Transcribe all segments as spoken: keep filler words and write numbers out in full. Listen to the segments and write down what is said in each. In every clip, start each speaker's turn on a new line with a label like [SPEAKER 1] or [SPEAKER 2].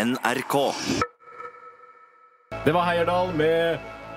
[SPEAKER 1] N R K.
[SPEAKER 2] Det var Heierdal med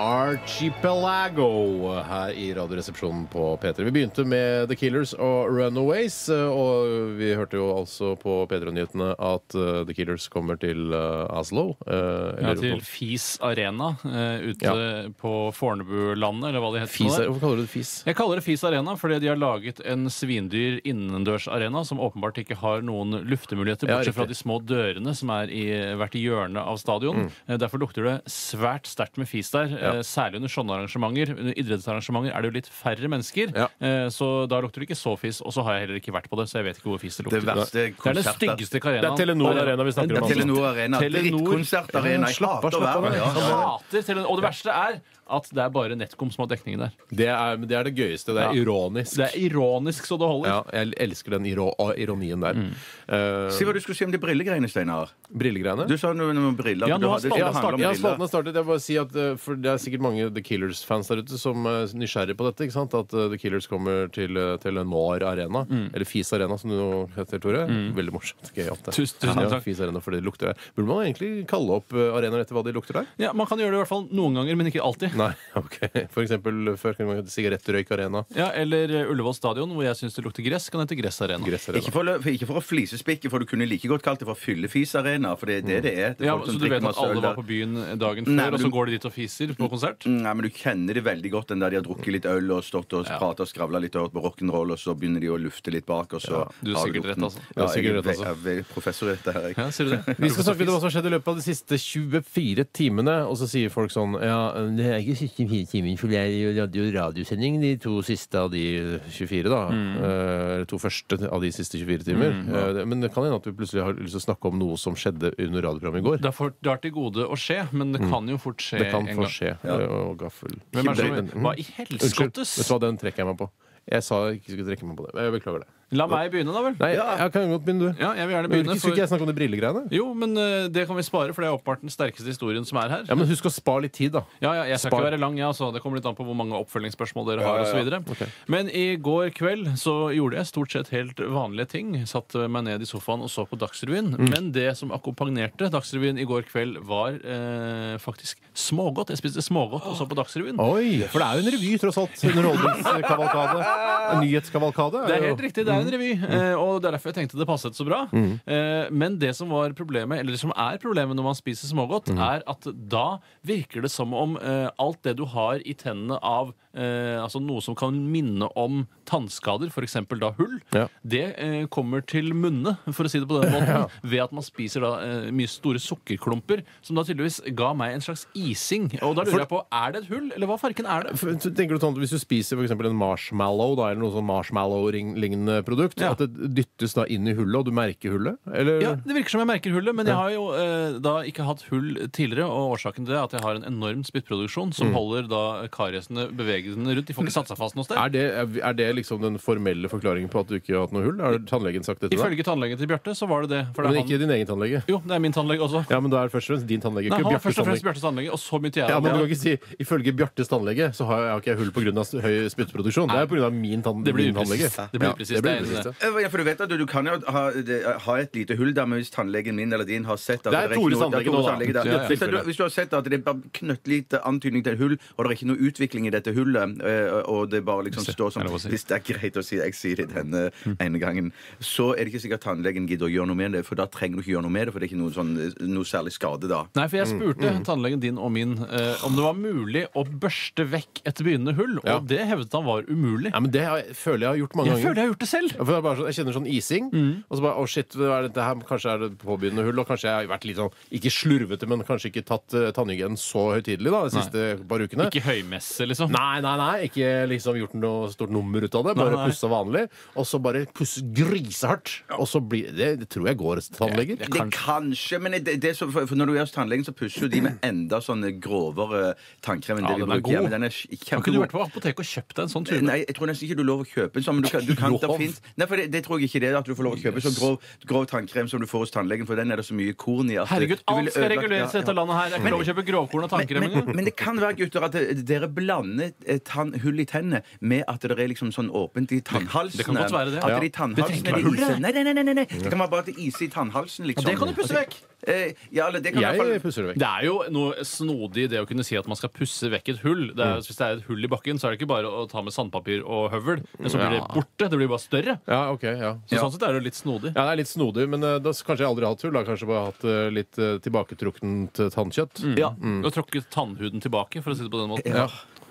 [SPEAKER 2] Archipelago her i Radioresepsjonen på P tre. Vi begynte med The Killers og Runaways, og vi hørte jo altså på P tre-nyhetene at uh, The Killers kommer til uh, Oslo. Uh,
[SPEAKER 3] ja, til Fis Arena uh, ute ja. på Fornebulandet, eller hva det heter.
[SPEAKER 2] Fis, hvorfor kaller du det Fis?
[SPEAKER 3] Jeg kaller det Fis Arena fordi de har laget en svindyr innendørsarena som åpenbart ikke har noen luftemuligheter, bortsett ja, fra de små dørene som er i hvert hjørne av stadion. Mm. Derfor lukter det svært sterkt med fis der. Ja. Særlig under sånne arrangementer. Under idrettsarrangementer er det jo litt færre mennesker, ja. så da lukter det ikke så fis. Og så har jeg heller ikke vært på det, så jeg vet ikke hvor fis det lukter.
[SPEAKER 4] Det, verste
[SPEAKER 3] det er den styggeste arenaen.
[SPEAKER 2] Det er Telenor Arena vi snakker om.
[SPEAKER 4] Det er Telenor Arena. Drittkonsertarena. Jeg hater å være
[SPEAKER 3] der. Ja. Og det verste er at det er bare NetCom som har dekningen der.
[SPEAKER 2] Det er det, er det gøyeste. Det er ja. ironisk.
[SPEAKER 3] Det er ironisk så det holder.
[SPEAKER 2] Ja, jeg elsker den iro ironien der. Mm.
[SPEAKER 4] Uh, si hva du skulle si om de brillegreiene, Steinar.
[SPEAKER 2] Brillegreiene?
[SPEAKER 4] Du sa noe om briller.
[SPEAKER 2] Ja, nå har spalten startet. Ja, spalten har startet. Jeg vil bare si at for det er sikkert mange The Killers-fans der ute som er nysgjerrig på dette, ikke sant? At uh, The Killers kommer til Telenor Arena, mm. eller Fis Arena, som du nå heter, Tore. Mm. Veldig morsomt. Gøy at det.
[SPEAKER 3] Tusen, tusen
[SPEAKER 2] ja, Fis Arena, for det lukter der. Burde man egentlig kalle opp arenaer etter hva de lukter der?
[SPEAKER 3] Ja, man kan gjøre det i hvert fall noen ganger, men ikke alltid.
[SPEAKER 2] Nei, ok. For eksempel før kunne man hete Sigarettrøyk Arena.
[SPEAKER 3] Ja, eller Ullevål stadion, hvor jeg syns det lukter gress, kan hete Gress Arena.
[SPEAKER 2] Gress Arena.
[SPEAKER 4] Ikke, for, for, ikke for å flisespikke, for du kunne like godt kalt det for Fyllefis Arena, for det er det det er. Det er
[SPEAKER 3] ja, så du vet at alle var på byen dagen før, Nei, og så du... går de dit og fiser på konsert?
[SPEAKER 4] Nei, men du kjenner det veldig godt, den der de har drukket litt øl og stått og ja. pratet og skravlet litt på rock'n'roll, og så begynner de å lufte litt bak, og så...
[SPEAKER 3] Ja, du er sikkert rett, altså.
[SPEAKER 4] Ja, jeg er, rett, altså. er professor i dette her.
[SPEAKER 3] Ja, ser du det?
[SPEAKER 2] Vi skal snakke litt om hva som skjedde i løpet av de siste tjuefire timene, og så sier folk sånn, ja, det er ikke siste tjuefire timer, for jeg hadde jo radiosending de to siste av de tjuefire, da. Mm. Uh, to første av de siste tjuefire timer. Mm, ja. uh, men det kan hende at vi plutselig har lyst til å snakke om noe som skjedde under radioprogrammet i går.
[SPEAKER 3] Det har til gode å skje, men det kan jo fort skje
[SPEAKER 2] det kan
[SPEAKER 3] en gang.
[SPEAKER 2] få skje. Ja. Og gaffel.
[SPEAKER 3] Hvem er det som, hva i helskottes?
[SPEAKER 2] Vet du hva, den trekker jeg meg på. Jeg sa jeg ikke skulle trekke meg på det. Jeg beklager det.
[SPEAKER 3] La meg begynne, da vel?
[SPEAKER 2] Nei, jeg kan godt begynne, du.
[SPEAKER 3] Ja, jeg vil gjerne begynne.
[SPEAKER 2] Skulle ikke jeg snakke om de brillegreiene?
[SPEAKER 3] Jo, men uh, det kan vi spare, for det er åpenbart den sterkeste historien som er her.
[SPEAKER 2] Ja, men husk å spare litt tid, da.
[SPEAKER 3] Ja, ja, jeg skal Spar. ikke være lang, ja, så det kommer litt an på hvor mange oppfølgingsspørsmål dere har, ja, ja, ja. og så okay. Men i går kveld så gjorde jeg stort sett helt vanlige ting. Satt meg ned i sofaen og så på Dagsrevyen. Mm. Men det som akkompagnerte Dagsrevyen i går kveld, var eh, faktisk smågodt. Jeg spiste smågodt og så på Dagsrevyen.
[SPEAKER 2] Oi, for det er jo en revy, tross alt. En underholdningskavalkade. En nyhetskavalkade.
[SPEAKER 3] Det er helt riktig, det er en revy. Mm. Og det er derfor jeg tenkte det passet så bra. Mm. Eh, men det som var problemet, eller det som er problemet når man spiser smågodt, mm. er at da virker det som om eh, alt det du har i tennene av eh, altså noe som kan minne om tannskader, for eksempel da hull, ja. det eh, kommer til munne, for å si det på den måten, ja. ved at man spiser da eh, mye store sukkerklumper, som da tydeligvis ga meg en slags ising. Og da lurer for, jeg på, er det et hull, eller hva farken er det?
[SPEAKER 2] For, tenker du sånn, hvis du spiser for eksempel en marshmallow, da, eller noe sånn marshmallow-lignende produkt, ja. at det dyttes da inn i hullet, og du merker hullet? Eller?
[SPEAKER 3] Ja, det virker som jeg merker hullet, men jeg har jo eh, da ikke hatt hull tidligere, og årsaken til det er at jeg har en enorm spyttproduksjon som mm. holder da kariesene bevegelsene rundt. De får ikke satt seg fast noe sted.
[SPEAKER 2] Er det, er det liksom den formelle forklaringen på at du ikke har hatt noe hull? Har tannlegen sagt dette?
[SPEAKER 3] Ifølge tannlegen til Bjarte så var det det. For
[SPEAKER 2] men
[SPEAKER 3] det
[SPEAKER 2] ikke han... din egen tannlege?
[SPEAKER 3] Jo, det er min tannlege også.
[SPEAKER 2] Ja, men da er det først og fremst din tannlege,
[SPEAKER 3] Nei,
[SPEAKER 2] ikke Bjartes
[SPEAKER 3] først og fremst
[SPEAKER 2] tannlege.
[SPEAKER 3] Bjartes tannlege, og så begynte jeg.
[SPEAKER 2] Ja, men du kan ikke si ifølge Bjartes tannlege så har jeg, har ikke jeg hull på grunn av høy spyttproduksjon. Det er på grunn av min, tann...
[SPEAKER 3] det blir
[SPEAKER 2] min tannlege.
[SPEAKER 3] Det blir upresist. Ja,
[SPEAKER 4] ja, for du vet at du, du kan jo ha, det, ha et lite hull der, men hvis tannlegen min eller din har sett at
[SPEAKER 2] det er Tores tannlege nå, da.
[SPEAKER 4] Ja, hvis, du, hvis du har sett at det er bare knøttlite antydning til et hull, og det er ikke noe utvikling i dette hullet, og det bare liksom står sånn hvis det er greit å si jeg sier det denne ene gangen, så er det ikke sikkert at tannlegen gidder å gjøre noe med det, for da trenger du ikke gjøre noe med det, for det er ikke noe, sånn, noe særlig skade da.
[SPEAKER 3] Nei, for jeg spurte mm, mm. tannlegen din og min eh, om det var mulig å børste vekk et begynnende hull, og ja. det hevdet han var umulig.
[SPEAKER 2] Ja, men det har, føler jeg har gjort mange
[SPEAKER 3] jeg
[SPEAKER 2] ganger.
[SPEAKER 3] Jeg føler jeg har gjort det selv.
[SPEAKER 2] Ja, for jeg, bare, jeg kjenner sånn ising, mm. og så bare, å oh shit, er dette her, kanskje er det påbegynnende hull, og kanskje jeg har vært litt sånn, ikke slurvete, men kanskje ikke tatt uh, tannhygienen så høytidelig da, de siste nei. par ukene.
[SPEAKER 3] Ikke høymesse, liksom?
[SPEAKER 2] Nei, nei, nei, ikke liksom gjort noe stort nummer ut av det, bare pusse vanlig, og så bare pusse grisehardt, og så blir det, det tror jeg går til tannleger.
[SPEAKER 4] Det, det kanskje, men det, det er så, for når du er hos tannlegen, så pusser jo de med enda sånne grovere tannkrem enn
[SPEAKER 3] ja,
[SPEAKER 4] det vi
[SPEAKER 3] bruker hjemme.
[SPEAKER 4] Den er kjempegod.
[SPEAKER 3] Har ikke du vært på apoteket og kjøpt deg en sånn tur?
[SPEAKER 4] Nei, jeg tror nesten ikke du lov å kjøpe en sånn, men du kan, du kan, det finnes, Nei, for det, det tror jeg ikke det, at du får lov å kjøpe så grov, grov tannkrem som du får hos tannlegen, for den er det så mye korn i at
[SPEAKER 3] Herregud,
[SPEAKER 4] du ville
[SPEAKER 3] alt skal
[SPEAKER 4] ødelagt-
[SPEAKER 3] reguleres i
[SPEAKER 4] ja,
[SPEAKER 3] dette
[SPEAKER 4] ja.
[SPEAKER 3] landet her. Det er ikke lov å kjøpe grovkorn og tannkrem
[SPEAKER 4] Men, men,
[SPEAKER 3] engang.
[SPEAKER 4] men det kan være, gutter, at det- dere blander eh, tann, hull i tennene med at det er liksom sånn åpent i tannhalsen.
[SPEAKER 3] Det kan godt være det.
[SPEAKER 4] At
[SPEAKER 3] Ja.
[SPEAKER 4] det i tannhalsen
[SPEAKER 3] Det trenger
[SPEAKER 4] er
[SPEAKER 3] ikke være
[SPEAKER 4] ise.
[SPEAKER 3] hull,
[SPEAKER 4] Nei, nei, nei, nei, nei. Det kan være bare at det er ise i tannhalsen, liksom.
[SPEAKER 3] Det kan du pusse vekk.
[SPEAKER 4] Eh, ja, eller det kan i hvert
[SPEAKER 2] Jeg
[SPEAKER 4] fall
[SPEAKER 2] pusser det vekk.
[SPEAKER 3] Det er jo noe snodig i det å kunne si at man skal pusse vekk et hull. Det er, Hvis det er et hull i bakken, så er det ikke bare å ta med sandpapir og høvel. Men så blir det
[SPEAKER 2] Ja.
[SPEAKER 3] borte. Det blir bare større.
[SPEAKER 2] Ja, ok, ja.
[SPEAKER 3] Så Sånn sett er det jo litt snodig.
[SPEAKER 2] Ja, det er litt snodig, men uh, da s- kanskje jeg aldri har hatt hull. Da kanskje bare hatt uh, litt uh, tilbaketruktent uh, tannkjøtt.
[SPEAKER 4] Ja.
[SPEAKER 3] Du har tråkket tannhuden tilbake, for å si det på den måten.
[SPEAKER 2] Ja.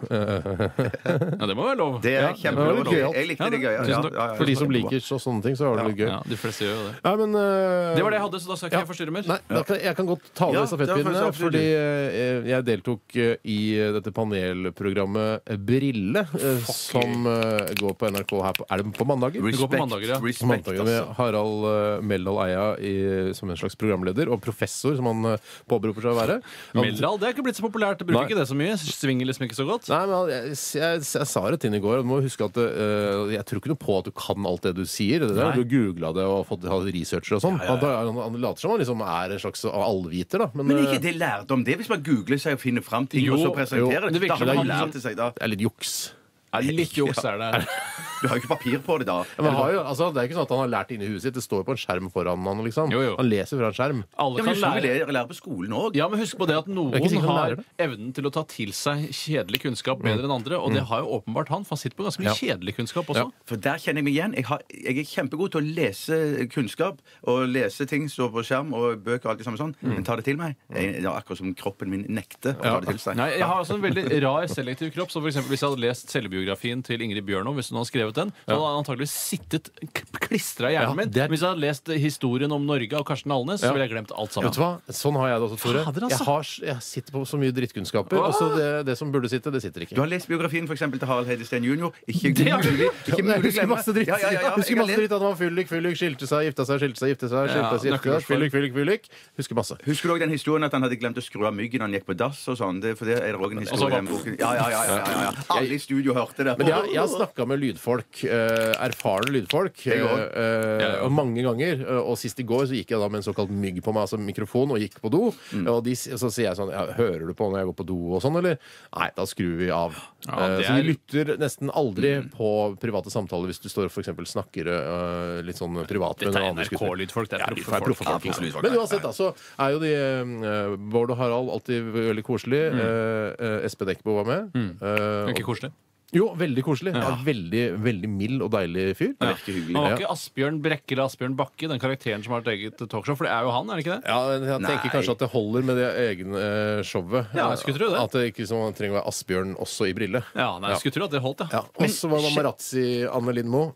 [SPEAKER 3] Ja, det må være lov.
[SPEAKER 4] Det er
[SPEAKER 2] Ja,
[SPEAKER 4] kjempelov.
[SPEAKER 2] det var gøyalt.
[SPEAKER 4] Jeg likte det gøy. Ja,
[SPEAKER 3] Tusen
[SPEAKER 4] ja,
[SPEAKER 3] takk.
[SPEAKER 4] ja, ja.
[SPEAKER 2] For de som liker så, sånne ting, så var det litt gøy.
[SPEAKER 3] Ja, de fleste gjør jo det.
[SPEAKER 2] Ja, men, uh,
[SPEAKER 3] Det var det jeg hadde, så da skal ikke
[SPEAKER 2] Ja.
[SPEAKER 3] jeg forstyrre mer.
[SPEAKER 2] Nei, da kan, jeg kan godt ta
[SPEAKER 4] Ja,
[SPEAKER 2] med
[SPEAKER 4] det
[SPEAKER 2] stafettpinnene,
[SPEAKER 4] er faktisk
[SPEAKER 2] fordi uh, jeg deltok uh, i uh, dette panelprogrammet uh, Brille, uh, som uh, går på N R K her på, er det på mandager?
[SPEAKER 3] Det går på mandager, ja.
[SPEAKER 2] På
[SPEAKER 4] Respekt,
[SPEAKER 2] mandager med
[SPEAKER 4] altså.
[SPEAKER 2] Harald uh, Meldal Eia i, som en slags programleder, og professor, som han uh, påberoper seg å være. Han-
[SPEAKER 3] Meldal, det er ikke blitt så populært. Bruker
[SPEAKER 2] Nei.
[SPEAKER 3] ikke det så mye. Svinger liksom ikke så godt.
[SPEAKER 2] Nei, men han- jeg, jeg, jeg sa det til ham i går, og du må huske at uh, jeg tror ikke noe på at du kan alt det du sier. Det der,
[SPEAKER 3] Nei.
[SPEAKER 2] du googla det og fått ha researcher og sånn. Han, han, han later som han liksom er en slags allviter, da. Men,
[SPEAKER 4] Men
[SPEAKER 2] uh,
[SPEAKER 4] ikke det lærdom, det hvis man googler seg og finner fram ting,
[SPEAKER 3] Jo,
[SPEAKER 4] og så presenterer
[SPEAKER 3] jo,
[SPEAKER 4] det.
[SPEAKER 3] det virker
[SPEAKER 4] Da
[SPEAKER 3] som
[SPEAKER 4] har
[SPEAKER 3] han
[SPEAKER 4] man
[SPEAKER 3] liksom-
[SPEAKER 4] lært det seg, da.
[SPEAKER 2] det er litt juks.
[SPEAKER 3] Ja, litt juks er det.
[SPEAKER 4] Du har jo ikke papir på det, da.
[SPEAKER 2] Ja, men han har jo, altså, det er ikke sånn at han har lært det inni huet sitt. Det står på en skjerm foran han, liksom.
[SPEAKER 3] Jo, jo.
[SPEAKER 2] Han leser fra en skjerm.
[SPEAKER 3] Alle
[SPEAKER 4] Ja, men
[SPEAKER 3] kan
[SPEAKER 4] du skal
[SPEAKER 3] lære.
[SPEAKER 4] vel lære på skolen òg?
[SPEAKER 3] Ja, men husk på det at noen
[SPEAKER 2] er ikke sikkert han
[SPEAKER 3] har
[SPEAKER 2] lærer det.
[SPEAKER 3] evnen til å ta til seg kjedelig kunnskap bedre enn andre, og det har jo åpenbart han, for han sitter på ganske mye
[SPEAKER 2] Ja.
[SPEAKER 3] kjedelig kunnskap også.
[SPEAKER 2] Ja.
[SPEAKER 4] For der kjenner jeg meg igjen. Jeg, har, jeg er kjempegod til å lese kunnskap og lese ting stå på skjerm og bøker og alt det samme sånn, men ta det til meg. Jeg, det er akkurat som kroppen min nekter å ta det til seg.
[SPEAKER 3] Nei, Jeg har altså en veldig rar selektiv kropp. Så for eksempel, Hvis jeg hadde lest selvbiografien til Ingrid Bjørnov, hvis hun hadde skrevet den, så hadde han antagelig sittet klistra i hjernen
[SPEAKER 2] Ja,
[SPEAKER 3] min.
[SPEAKER 2] det er-
[SPEAKER 3] Hvis jeg hadde lest historien om Norge av Karsten Alnes,
[SPEAKER 2] Ja.
[SPEAKER 3] så ville jeg glemt alt sammen.
[SPEAKER 2] Vet du hva? Sånn har jeg det også, Tore.
[SPEAKER 3] Fader, altså.
[SPEAKER 2] Jeg, har, jeg sitter på så mye drittkunnskaper, og så det, det som burde sitte, det sitter ikke.
[SPEAKER 4] Du har lest biografien for eksempel, til Harald Heidesteen junior Ikke
[SPEAKER 3] Det har du.
[SPEAKER 4] mulig. Ikke
[SPEAKER 2] Jeg
[SPEAKER 4] mulig å
[SPEAKER 2] husker
[SPEAKER 4] glemme.
[SPEAKER 2] masse dritt.
[SPEAKER 4] Ja, ja, ja, ja.
[SPEAKER 2] Jeg husker
[SPEAKER 4] Jeg har
[SPEAKER 2] masse dritt At han var fyllik, fyllik, skilte seg, gifta seg, skilte seg, gifte seg, skilte
[SPEAKER 3] Ja,
[SPEAKER 2] seg, gifte seg,
[SPEAKER 3] nøkkelårsfall.
[SPEAKER 2] fyllik, fyllik, fyllik. Husker masse.
[SPEAKER 4] Husker du også den historien at han hadde glemt å skru av myggen når han gikk på dass og sånn? Det, for det er det også en
[SPEAKER 3] Og så
[SPEAKER 4] historie i
[SPEAKER 3] var-
[SPEAKER 4] den boken. Ja, ja, ja, ja, ja, ja. Alle i studio hørte det.
[SPEAKER 2] Men jeg, jeg har snakka med lydfolk, eh, erfarne lydfolk,
[SPEAKER 4] Jeg også.
[SPEAKER 2] eh,
[SPEAKER 3] Ja, ja.
[SPEAKER 2] og mange ganger. eh, Og sist i går så gikk jeg da med en såkalt mygg på meg, altså mikrofon, og gikk på do. Og de, s- så sier jeg sånn ja, hører du på når jeg går på do og sånn, eller? Nei, da skrur vi av.
[SPEAKER 3] Ja,
[SPEAKER 2] Eh,
[SPEAKER 3] det
[SPEAKER 2] Så vi
[SPEAKER 3] er-
[SPEAKER 2] lytter nesten aldri på private samtaler hvis du står og for eksempel snakker eh, litt sånn privat med
[SPEAKER 3] Dette
[SPEAKER 2] en
[SPEAKER 3] er
[SPEAKER 2] annen skuespiller.
[SPEAKER 3] N R K-lydfolk. Det
[SPEAKER 2] Ja,
[SPEAKER 3] er
[SPEAKER 2] de
[SPEAKER 3] proffe
[SPEAKER 2] er proffe
[SPEAKER 3] folk.
[SPEAKER 2] folk, liksom. Men uansett, da, så er jo de eh, Bård og Harald alltid veldig koselig. Eh, eh, Espen Eckbo var med. Eh,
[SPEAKER 3] Ikke koselig.
[SPEAKER 2] jo, veldig koselig. Ja. Veldig, veldig mild og deilig fyr.
[SPEAKER 3] Ja.
[SPEAKER 4] Virker hyggelig.
[SPEAKER 3] Han var
[SPEAKER 2] Ja.
[SPEAKER 3] ikke Asbjørn Brekke eller Asbjørn Bakke, den karakteren som har et eget talkshow, for det er jo han, er det ikke det?
[SPEAKER 2] Ja, jeg tenker
[SPEAKER 4] Nei.
[SPEAKER 2] kanskje at det holder med det egne eh, showet.
[SPEAKER 3] Ja, jeg skulle tro det.
[SPEAKER 2] At det ikke som, trenger å være Asbjørn også i brille.
[SPEAKER 3] Ja, nei, Jeg skulle tro at det holdt, ja.
[SPEAKER 2] Ja. Og så var Mamarazzi Anne Lindmo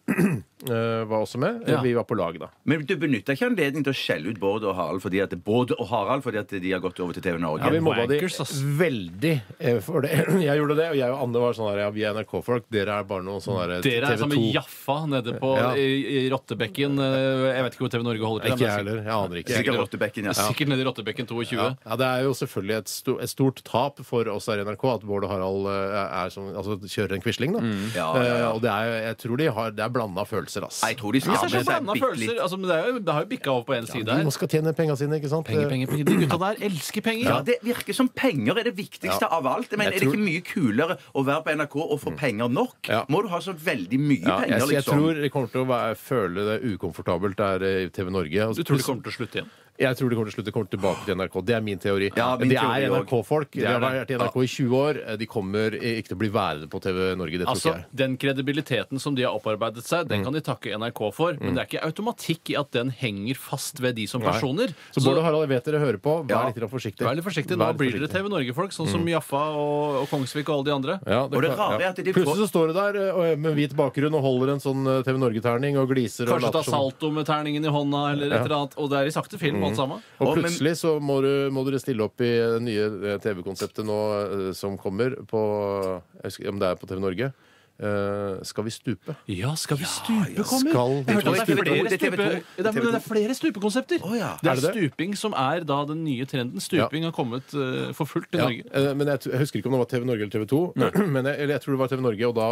[SPEAKER 2] eh, var også med.
[SPEAKER 3] Ja.
[SPEAKER 2] Vi var på lag, da.
[SPEAKER 4] Men du benytter ikke anledningen til å skjelle ut Bård og Harald fordi at, Bård og Harald fordi at de har gått over til T V Norge?
[SPEAKER 2] Ja, vi mobba de
[SPEAKER 3] wankers, ass.
[SPEAKER 2] veldig eh, for det. Jeg gjorde det, og jeg og Anne var sånn her, ja, vi er N R K-folk, dere er bare noen sånne her
[SPEAKER 3] Dere er
[SPEAKER 2] T V to.
[SPEAKER 3] sammen Jaffa nede på
[SPEAKER 2] Ja.
[SPEAKER 3] i, i Rottebekken. eh, Jeg vet ikke hvor T V Norge holder til.
[SPEAKER 2] Ikke
[SPEAKER 3] men
[SPEAKER 2] jeg heller. Jeg aner ikke.
[SPEAKER 4] Sikkert Rottebekken, ja.
[SPEAKER 3] Sikkert nede i Rottebekken tjueto.
[SPEAKER 2] Ja, ja, Det er jo selvfølgelig et, sto, et stort tap for oss her i N R K at Bård og Harald eh, er som, altså, kjører en Quisling. da.
[SPEAKER 4] Ja, ja, ja.
[SPEAKER 2] Eh, og det er, jeg tror de har, det er blanda følelser. ass.
[SPEAKER 4] Nei, jeg tror de skal
[SPEAKER 3] Ja,
[SPEAKER 4] ha
[SPEAKER 3] så
[SPEAKER 4] med seg
[SPEAKER 3] blanda
[SPEAKER 4] bitte
[SPEAKER 3] følelser.
[SPEAKER 4] litt.
[SPEAKER 3] Altså, men det, er jo, det har jo bikka over på én side
[SPEAKER 2] De
[SPEAKER 3] her.
[SPEAKER 2] må skal tjene penga sine, ikke sant?
[SPEAKER 3] Penger, penger, penger. De gutta der elsker penger.
[SPEAKER 4] Ja, Det virker som penger er det viktigste av alt. Jeg mener,
[SPEAKER 2] Jeg
[SPEAKER 4] Er det
[SPEAKER 2] tror-
[SPEAKER 4] ikke mye kulere å være på N R K og få penger nok?
[SPEAKER 2] Ja.
[SPEAKER 4] Må du ha så veldig mye
[SPEAKER 2] Ja, jeg,
[SPEAKER 4] penger,
[SPEAKER 2] jeg
[SPEAKER 4] liksom?
[SPEAKER 2] tror de kommer til å være, føle det ukomfortabelt der i T V Norge. Altså,
[SPEAKER 3] Du tror de kommer til å slutte igjen?
[SPEAKER 2] Jeg tror de kommer til å slutte, kommer tilbake til N R K. Det er min teori.
[SPEAKER 4] Ja, min
[SPEAKER 2] de
[SPEAKER 4] teori
[SPEAKER 2] er
[SPEAKER 4] også.
[SPEAKER 2] N R K-folk. De
[SPEAKER 3] Det er
[SPEAKER 2] har
[SPEAKER 3] det.
[SPEAKER 2] vært i N R K i tjue år. De kommer ikke til å bli værende på T V Norge. Det tror
[SPEAKER 3] Altså,
[SPEAKER 2] ikke jeg.
[SPEAKER 3] Den kredibiliteten som de har opparbeidet seg, den kan de takke N R K for. Men det er ikke automatikk i at den henger fast ved de som
[SPEAKER 2] Nei.
[SPEAKER 3] personer.
[SPEAKER 2] Så Bård og Harald, jeg vet dere hører på. Vær
[SPEAKER 4] Ja.
[SPEAKER 2] litt forsiktig.
[SPEAKER 3] Vær litt forsiktig. Nå
[SPEAKER 2] Vær litt
[SPEAKER 3] blir dere
[SPEAKER 2] forsiktig.
[SPEAKER 3] T V Norge-folk, sånn som Jaffa og, og Kongsvik og alle de andre.
[SPEAKER 2] Ja,
[SPEAKER 4] Og det
[SPEAKER 2] kan-
[SPEAKER 4] rare er
[SPEAKER 2] ja.
[SPEAKER 4] at de
[SPEAKER 2] Plutselig så står du der eh, med hvit bakgrunn og holder en sånn eh, T V Norge-terning og gliser. og
[SPEAKER 3] Kanskje ta
[SPEAKER 2] later som-
[SPEAKER 3] salto med terningen i hånda, eller et eller annet. Og det er i sakte film, alt sammen.
[SPEAKER 2] Og
[SPEAKER 4] Å, men-
[SPEAKER 2] plutselig så må, du, må dere stille opp i det nye eh, T V-konseptet nå eh, som kommer på Jeg husker ikke om det er på T V Norge. uh, Skal vi stupe?
[SPEAKER 3] Ja, Skal vi stupe kommer?
[SPEAKER 2] Skal
[SPEAKER 3] Jeg hørte at det er flere,
[SPEAKER 4] Det er TV to.
[SPEAKER 3] stupe, det er, men det er flere stupekonsepter.
[SPEAKER 4] Å, ja.
[SPEAKER 3] Det
[SPEAKER 2] Er
[SPEAKER 3] er
[SPEAKER 2] det det?
[SPEAKER 3] stuping som er da den nye trenden. Stuping har kommet uh, for fullt i
[SPEAKER 2] Ja,
[SPEAKER 3] Norge.
[SPEAKER 2] eh, men jeg, t- jeg husker ikke om det var T V Norge eller T V to. Men jeg, eller jeg tror det var T V Norge, og da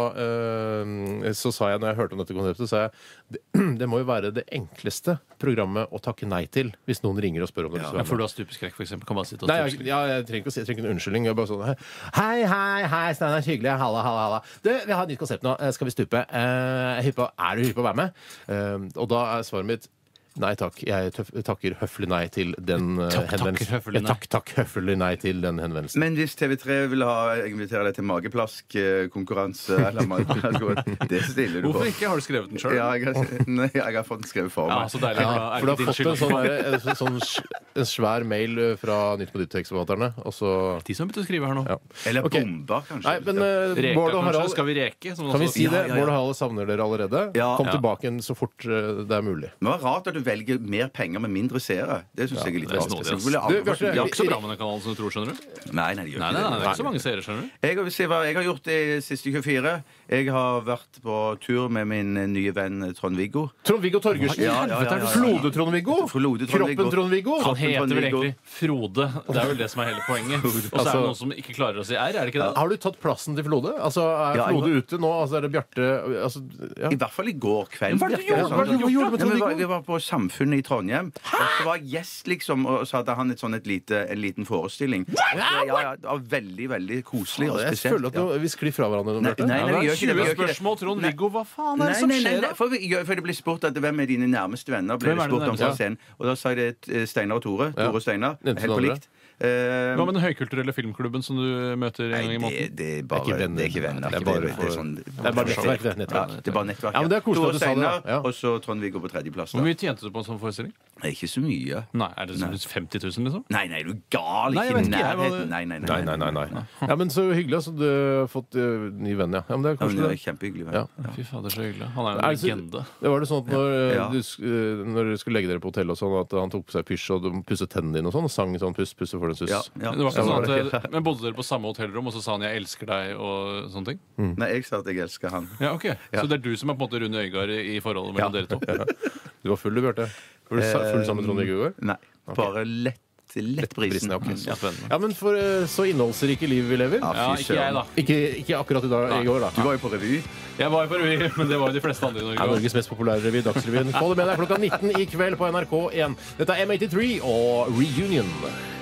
[SPEAKER 2] eh, så sa jeg, når jeg hørte om dette konseptet, så sa jeg det, det må jo være det enkleste programmet å takke nei til hvis noen ringer og spør om det.
[SPEAKER 3] Ja, for du har stupeskrekk, for eksempel. Kan bare sitte og
[SPEAKER 2] Nei, jeg,
[SPEAKER 3] stupeskrekk.
[SPEAKER 2] ja, jeg trenger ikke å si jeg trenger ikke en unnskyldning. Jeg er bare sånn Hei, hei, hei, Steinar. Hyggelig. Halla, halla, halla. Du, vi har et nytt konsept nå. Eh, Skal vi stupe? Eh, hypp på- er du hypp på å være med? Eh, og da er svaret mitt nei takk. Jeg tøff, takker høflig nei til den uh,
[SPEAKER 3] Takk, takker
[SPEAKER 2] henvendelsen.
[SPEAKER 3] høflig nei.
[SPEAKER 2] Takk, takk høflig nei til den henvendelsen.
[SPEAKER 4] Men hvis T V tre vil ha invitere deg til mageplask-konkurranse eller mageplask, det stiller du på.
[SPEAKER 3] Hvorfor ikke? Har du skrevet den sjøl?
[SPEAKER 4] Ja, jeg har, nei, jeg har fått den skrevet for
[SPEAKER 3] Ja,
[SPEAKER 4] meg.
[SPEAKER 3] så deilig.
[SPEAKER 2] Ja,
[SPEAKER 3] Da er
[SPEAKER 2] for du
[SPEAKER 3] det
[SPEAKER 2] har
[SPEAKER 3] ikke
[SPEAKER 2] fått
[SPEAKER 3] din
[SPEAKER 2] en sånn,
[SPEAKER 3] skyld.
[SPEAKER 2] der, en sånn s- en svær mail fra Nytt på Nytt-tekstforfatterne, og så
[SPEAKER 3] De som har begynt å skrive her nå.
[SPEAKER 2] ja.
[SPEAKER 4] Eller
[SPEAKER 2] Ok.
[SPEAKER 4] bomber, kanskje.
[SPEAKER 2] Nei, men uh,
[SPEAKER 3] Reka,
[SPEAKER 2] Bård og
[SPEAKER 3] kanskje?
[SPEAKER 2] Harald,
[SPEAKER 3] Skal vi reke? Som
[SPEAKER 2] kan vi
[SPEAKER 3] også-
[SPEAKER 2] si det?
[SPEAKER 4] Ja, ja, ja.
[SPEAKER 2] Bård og Harald savner dere allerede.
[SPEAKER 4] Ja.
[SPEAKER 2] Kom
[SPEAKER 3] Ja.
[SPEAKER 2] tilbake igjen så fort uh, det er mulig.
[SPEAKER 4] Men det var rart at du velger mer penger med mindre seere. Det syns jeg er litt
[SPEAKER 3] det er
[SPEAKER 4] rart.
[SPEAKER 3] snodig,
[SPEAKER 4] Jeg
[SPEAKER 3] ass.
[SPEAKER 4] ville
[SPEAKER 2] Du,
[SPEAKER 4] aldri-
[SPEAKER 2] Bjarte,
[SPEAKER 3] Det er ikke så bra med den kanalen som du tror, skjønner du.
[SPEAKER 4] Nei, nei, det gjør
[SPEAKER 3] Nei,
[SPEAKER 4] ikke
[SPEAKER 3] nei, nei, det er
[SPEAKER 4] det.
[SPEAKER 3] ikke så mange seere, skjønner du.
[SPEAKER 4] Jeg vil si hva jeg har gjort de siste tjuefire. Jeg har vært på tur med min nye venn Trond-Viggo.
[SPEAKER 2] Trond-Viggo Torgersen.
[SPEAKER 4] Ja, ja, ja, ja, ja.
[SPEAKER 2] Flode-Trond-Viggo.
[SPEAKER 4] Flode Trond-Viggo.
[SPEAKER 2] Kroppen Trond-Viggo.
[SPEAKER 3] Han heter vel
[SPEAKER 4] Trond-Viggo.
[SPEAKER 3] egentlig Frode. Det er vel det som er hele poenget. Og så er
[SPEAKER 2] Altså-
[SPEAKER 3] det noen som ikke klarer å si R, er det ikke det?
[SPEAKER 2] Har du tatt plassen til Flode? Altså, Er
[SPEAKER 4] Ja, jeg
[SPEAKER 2] Flode
[SPEAKER 4] har-
[SPEAKER 2] ute nå? Altså, Er det Bjarte altså, ja.
[SPEAKER 4] I hvert fall i går kveld.
[SPEAKER 3] Hva er det du gjorde?
[SPEAKER 4] Bjarte,
[SPEAKER 3] Hva er det du
[SPEAKER 4] sånn.
[SPEAKER 3] gjorde med
[SPEAKER 4] Nei, men vi var-
[SPEAKER 2] Trond-Viggo?
[SPEAKER 4] Vi var på Samfunnet i Trondheim. Og så var jeg gjest, liksom, og så hadde han et sånn et lite, en liten forestilling. Så, ja, ja, det var veldig, veldig koselig og
[SPEAKER 2] Jeg
[SPEAKER 4] spesielt.
[SPEAKER 2] føler at
[SPEAKER 4] ja.
[SPEAKER 2] nå- vi sklir fra hverandre nå,
[SPEAKER 4] Nei,
[SPEAKER 2] Bjarte.
[SPEAKER 4] nei,
[SPEAKER 3] Ja,
[SPEAKER 4] nei, vi
[SPEAKER 3] det
[SPEAKER 4] gjør
[SPEAKER 3] er
[SPEAKER 4] ikke det. vi
[SPEAKER 3] tjue
[SPEAKER 4] gjør ikke det.
[SPEAKER 3] spørsmål, Trond-Viggo. Hva faen er
[SPEAKER 4] Nei,
[SPEAKER 3] det som
[SPEAKER 4] nei, nei,
[SPEAKER 3] skjer
[SPEAKER 4] nei,
[SPEAKER 3] da?
[SPEAKER 4] for, vi- for det ble spurt at hvem er dine nærmeste venner. Ble
[SPEAKER 3] Hvem
[SPEAKER 4] det
[SPEAKER 3] er
[SPEAKER 4] spurt
[SPEAKER 3] dine
[SPEAKER 4] om
[SPEAKER 3] nærmeste?
[SPEAKER 4] på scenen. Og da sa jeg det eh, Steinar og Tore.
[SPEAKER 2] Ja.
[SPEAKER 4] Tore og Steinar.
[SPEAKER 2] Nevnte
[SPEAKER 4] Helt
[SPEAKER 2] du
[SPEAKER 4] på
[SPEAKER 2] andre?
[SPEAKER 4] likt. Eh,
[SPEAKER 3] Hva med den høykulturelle filmklubben som du møter en gang i
[SPEAKER 4] Nei, det,
[SPEAKER 3] måneden?
[SPEAKER 4] det er
[SPEAKER 2] Det
[SPEAKER 4] bare
[SPEAKER 2] er ikke venner.
[SPEAKER 4] Det er ikke venner.
[SPEAKER 2] Det er
[SPEAKER 4] Det
[SPEAKER 2] bare
[SPEAKER 4] det
[SPEAKER 2] for-
[SPEAKER 4] sånn,
[SPEAKER 2] det er bare nettverk, det er nettverk.
[SPEAKER 4] Ja, det er bare nettverk.
[SPEAKER 2] Ja, men det er koselig
[SPEAKER 4] Tore
[SPEAKER 2] at du sa det,
[SPEAKER 4] Steinar,
[SPEAKER 2] ja.
[SPEAKER 4] Og så Trond-Viggo på tredjeplass.
[SPEAKER 3] Hvor
[SPEAKER 4] da.
[SPEAKER 3] mye tjente du på en sånn forestilling?
[SPEAKER 4] Nei, ikke så mye.
[SPEAKER 3] Nei, Er det sånn femti tusen, liksom?
[SPEAKER 4] Nei, nei, er du gal?
[SPEAKER 3] Nei, jeg
[SPEAKER 4] Ikke
[SPEAKER 3] vet
[SPEAKER 4] i
[SPEAKER 3] ikke, jeg var-
[SPEAKER 4] nærheten. Nei, nei,
[SPEAKER 2] Nei, nei, nei. nei. Ja, men Så hyggelig. Altså, du har fått uh, ny venn, ja. ja men det er
[SPEAKER 4] Ja, men det er
[SPEAKER 2] koselig.
[SPEAKER 4] kjempehyggelig.
[SPEAKER 2] Ja.
[SPEAKER 4] venn.
[SPEAKER 3] Fy fader, så hyggelig. Han er jo
[SPEAKER 2] Er
[SPEAKER 3] en
[SPEAKER 2] det så-
[SPEAKER 3] legende.
[SPEAKER 2] Det var det sånn at når, uh,
[SPEAKER 4] Ja.
[SPEAKER 2] du, sk- uh, når dere skulle legge dere på hotell og sånn, at han tok på seg pysj og du pusset tennene dine og sånn, og sang sånn puss, pusse for den suss.
[SPEAKER 4] Ja, ja.
[SPEAKER 3] Det var ikke
[SPEAKER 2] Ja,
[SPEAKER 3] sånn
[SPEAKER 2] det
[SPEAKER 3] at, Men Bodde dere på samme hotellrom, og så sa han 'jeg elsker deg' og sånne ting?
[SPEAKER 4] Nei, jeg sa at jeg elsker han.
[SPEAKER 3] Ja, ok. Så det er du som er på en måte Rune Øygard i forholdet mellom dere to?
[SPEAKER 2] Du var full, du, Bjarte. Var du sa- full sammen med Trond-Viggo i går?
[SPEAKER 4] Nei, bare lett, lett brisen.
[SPEAKER 2] Ja, ok.
[SPEAKER 3] Ja, spennende.
[SPEAKER 2] Ja, men for uh, så innholdsrike liv vi lever.
[SPEAKER 4] Ja,
[SPEAKER 3] Ja,
[SPEAKER 4] fy
[SPEAKER 3] ikke jeg, da.
[SPEAKER 2] Ikke, ikke akkurat i dag i går, da.
[SPEAKER 4] Du var jo på revy.
[SPEAKER 3] Jeg var jo på revy, men det var jo de fleste andre i
[SPEAKER 2] er
[SPEAKER 3] Norge.
[SPEAKER 2] Norges mest populære revy, Dagsrevyen. Få det med deg klokka nitten i kveld på N R K én. Dette er M åttitre og Reunion.